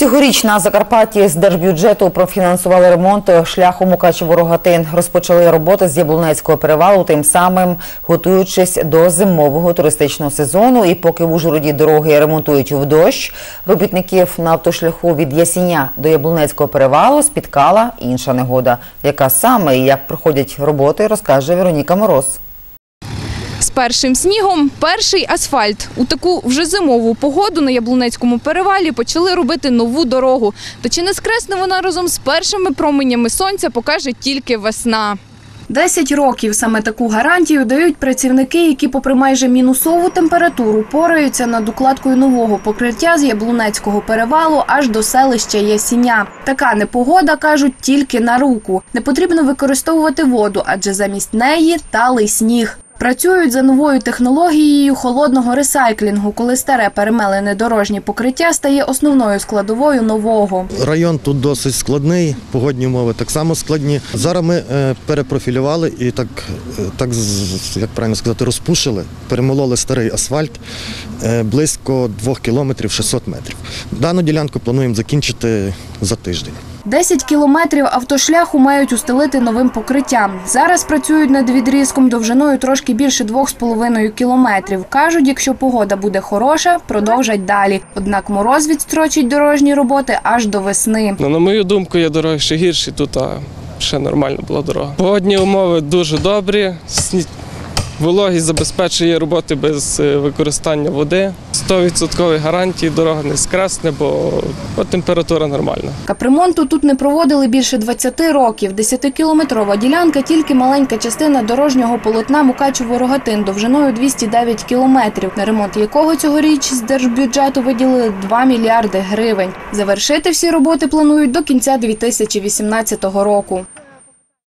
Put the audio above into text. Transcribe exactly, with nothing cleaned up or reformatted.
Цьогоріч на Закарпатті з держбюджету профінансували ремонт шляху Мукачево-Рогатин. Розпочали роботи з Яблунецького перевалу, тим самим готуючись до зимового туристичного сезону. І поки в Ужгороді дороги ремонтують в дощ, робітників на автошляху від Ясіня до Яблунецького перевалу спіткала інша негода. Яка саме і як проходять роботи, розкаже Вероніка Мороз. З першим снігом – перший асфальт. У таку вже зимову погоду на Яблунецькому перевалі почали робити нову дорогу. Та чи не скресне вона разом з першими променями сонця, покаже тільки весна. Десять років саме таку гарантію дають працівники, які попри майже мінусову температуру пораються над укладкою нового покриття з Яблунецького перевалу аж до селища Ясіня. Така непогода, кажуть, тільки на руку. Не потрібно використовувати воду, адже замість неї талий сніг. Працюють за новою технологією холодного ресайклінгу, коли старе перемелене дорожнє покриття стає основною складовою нового. Район тут досить складний, погодні умови так само складні. Зараз ми перепрофілювали і так, так як правильно сказати, розпушили, перемололи старий асфальт близько двох кілометрів шістсот метрів. Дану ділянку плануємо закінчити за тиждень. Десять кілометрів автошляху мають устелити новим покриттям. Зараз працюють над відрізком довжиною трошки більше двох з половиною кілометрів. Кажуть, якщо погода буде хороша, продовжать далі. Однак мороз відстрочить дорожні роботи аж до весни. Ну, на мою думку, є дороги ще гірші, тут а ще нормальна була дорога. Погодні умови дуже добрі, вологість забезпечує роботи без використання води. сто відсотків гарантії дорога не скресне, бо температура нормальна. Капремонту тут не проводили більше двадцяти років. Десятикілометрова ділянка – тільки маленька частина дорожнього полотна Мукачево-Рогатин довжиною двісті дев'ять кілометрів, на ремонт якого цьогоріч з держбюджету виділили два мільярди гривень. Завершити всі роботи планують до кінця дві тисячі вісімнадцятого року.